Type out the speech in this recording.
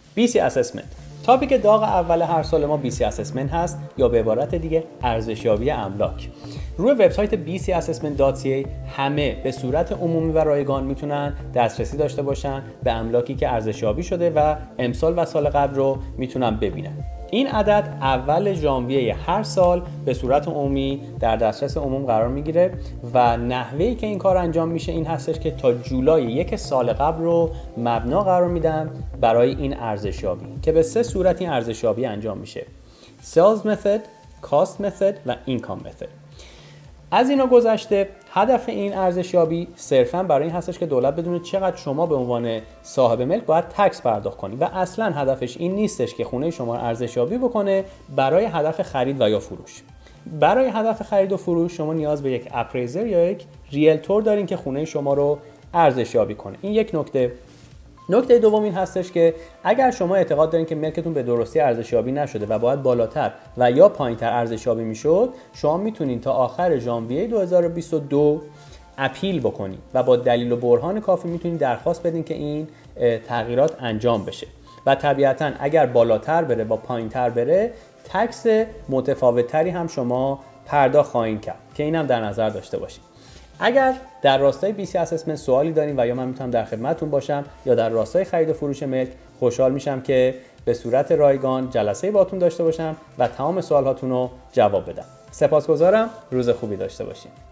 BC اسسمنت. تاپیک داغ اول هر سال ما BC اسسمنت هست یا به عبارت دیگه ارزشیابی املاک. روی وبسایت bcassessment.ca همه به صورت عمومی و رایگان میتونن دسترسی داشته باشن به املاکی که ارزشیابی شده و امسال و سال قبل رو میتونن ببینن. این عدد اول ژانویه هر سال به صورت عمومی در دسترس عموم قرار میگیره و نحوهی که این کار انجام میشه این هستش که تا جولای یک سال قبل رو مبنا قرار میدن برای این ارزشیابی که به 3 صورت این ارزشیابی انجام میشه: Sales Method، Cost Method و Income Method. از اینا گذشته هدف این ارزشیابی صرفاً برای این هستش که دولت بدونه چقدر شما به عنوان صاحب ملک باید تکس پرداخت کنید و اصلاً هدفش این نیستش که خونه شما رو ارزشیابی بکنه برای هدف خرید و یا فروش. برای هدف خرید و فروش شما نیاز به یک اپریزر یا یک ریلتور دارین که خونه شما رو ارزشیابی کنه. این یک نکته. نکته دوم این هستش که اگر شما اعتقاد دارین که ملکتون به درستی ارزشیابی نشده و باید بالاتر و یا پایینتر ارزشیابی میشد، شما میتونین تا آخر ژانویه 2022 اپیل بکنید و با دلیل و برهان کافی میتونید درخواست بدین که این تغییرات انجام بشه و طبیعتاً اگر بالاتر بره با پایینتر بره تکس متفاوت‌تری هم شما پرداخت خواهید کرد که اینم در نظر داشته باشید. اگر در راستای BC اسسمنت سوالی دارین و یا من میتونم در خدمتتون باشم یا در راستای خرید و فروش ملک، خوشحال میشم که به صورت رایگان جلسه باهاتون داشته باشم و تمام سوالاتون رو جواب بدم. سپاسگزارم. روز خوبی داشته باشین.